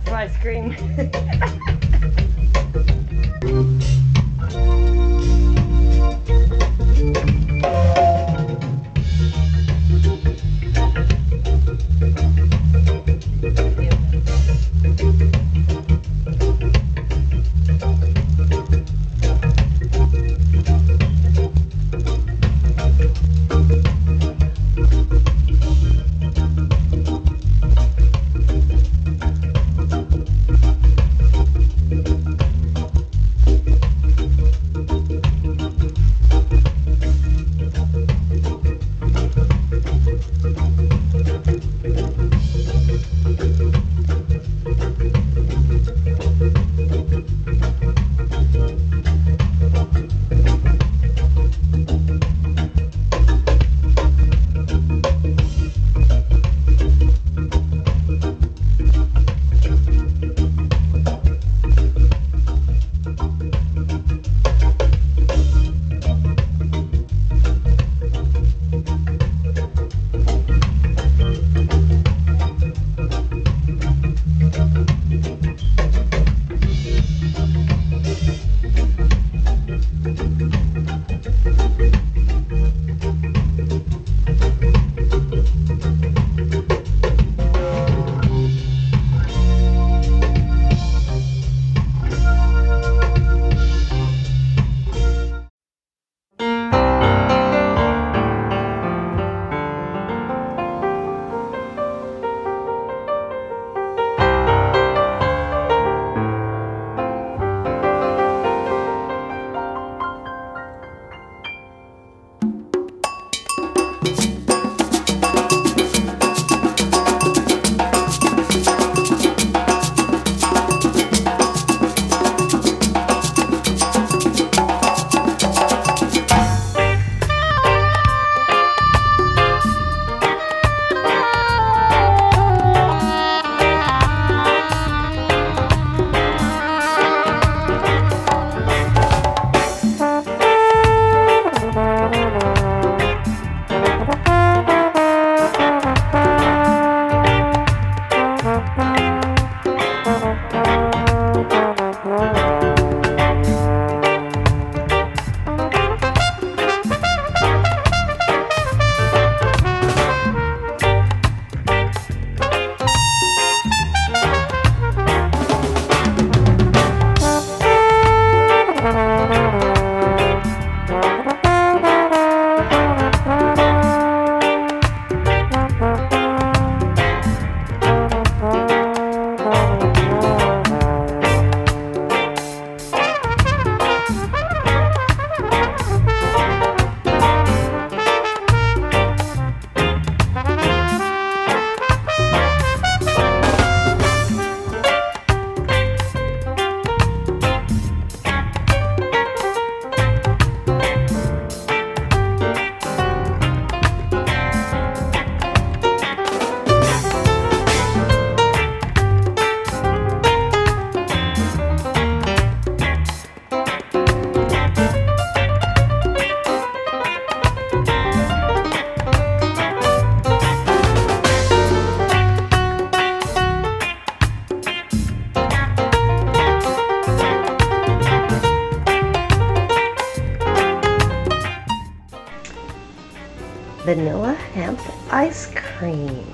lots of ice cream. Vanilla hemp ice cream.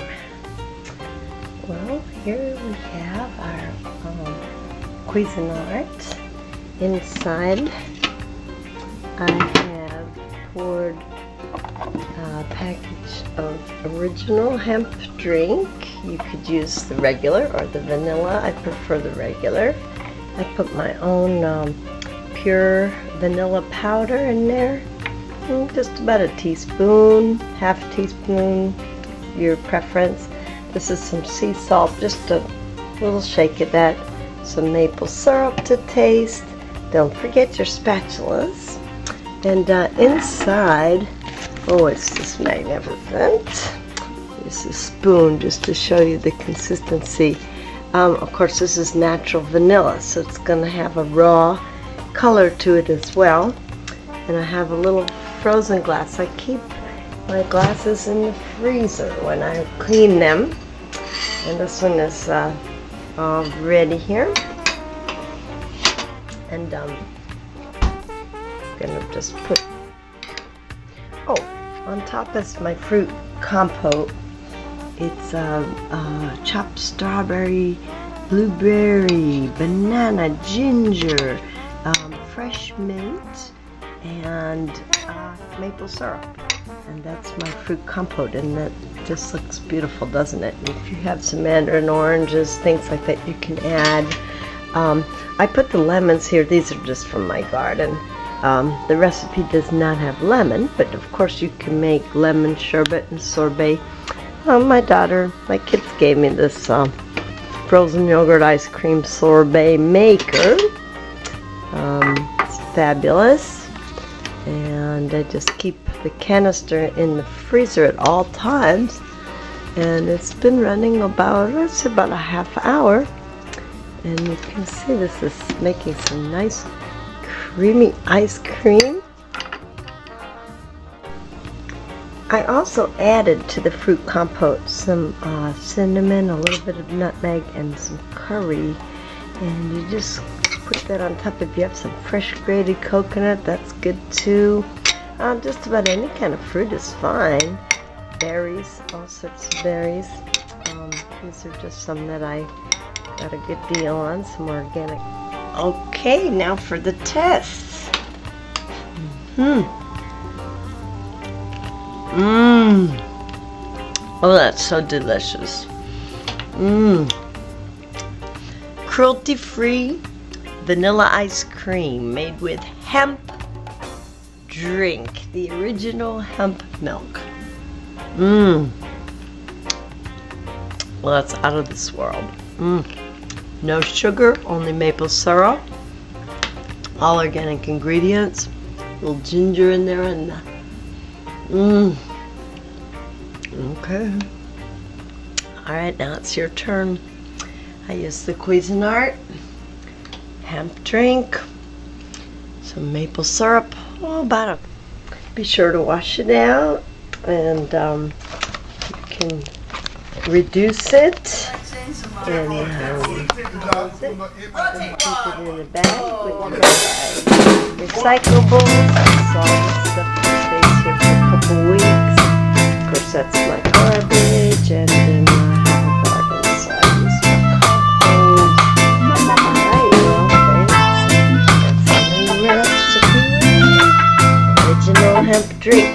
Well, here we have our Cuisinart. Inside, I have poured a package of original hemp drink. You could use the regular or the vanilla. I prefer the regular. I put my own pure vanilla powder in there. Just about a teaspoon, half a teaspoon, your preference. This is some sea salt, just a little shake of that. Some maple syrup to taste. Don't forget your spatulas. And inside, oh, it's just magnificent. This is a spoon just to show you the consistency. Of course, this is natural vanilla, so it's going to have a raw color to it as well. And I have a little frozen glass. I keep my glasses in the freezer when I clean them. And this one is all ready here. And I'm gonna just put, on top is my fruit compote. It's chopped strawberry, blueberry, banana, ginger, fresh mint, and maple syrup. And that's my fruit compote, and that just looks beautiful, doesn't it? And if you have some mandarin oranges, things like that, you can add. I put the lemons here. These are just from my garden. The recipe does not have lemon, but of course you can make lemon sherbet and sorbet. My kids gave me this frozen yogurt ice cream sorbet maker. It's fabulous, and I just keep the canister in the freezer at all times, and it's been running about a half hour, and you can see this is making some nice creamy ice cream. I also added to the fruit compote some cinnamon, a little bit of nutmeg, and some curry. And you just put that on top. If you have some fresh grated coconut, that's good too. Just about any kind of fruit is fine. Berries, all sorts of berries. These are just some that I got a good deal on, some organic. Okay, now for the tests. Oh, that's so delicious. Cruelty-free vanilla ice cream made with hemp drink, the original hemp milk. Well, that's out of this world. No sugar, only maple syrup. All organic ingredients. A little ginger in there, and okay. Alright, now it's your turn. I use the Cuisinart hemp drink, some maple syrup. Be sure to wash it out, and you can reduce it and close it and keep it in a bag with recyclables. That's all the stuff that stays here for a couple weeks. Of course, that's my garbage, and then I have a garden, so I use my compost. Alright, well, thanks. That's a new recipe. Original hemp drink.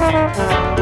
Bye.